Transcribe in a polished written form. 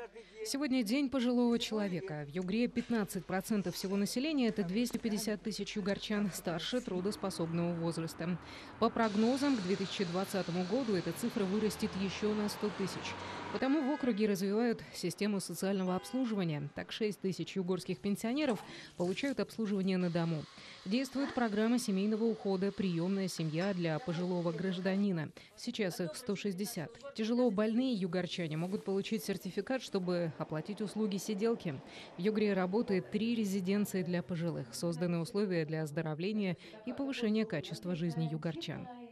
Сегодня день пожилого человека. В Югре 15% всего населения – это 250 тысяч югорчан старше трудоспособного возраста. По прогнозам, к 2020 году эта цифра вырастет еще на 100 тысяч. Потому в округе развивают систему социального обслуживания. Так 6 тысяч югорских пенсионеров получают обслуживание на дому. Действует программа семейного ухода «Приемная семья» для пожилого гражданина. Сейчас их 160. Тяжело больные югорчане могут получить сертификат, чтобы оплатить услуги сиделки. В Югре работает 3 резиденции для пожилых. Созданы условия для оздоровления и повышения качества жизни югорчан.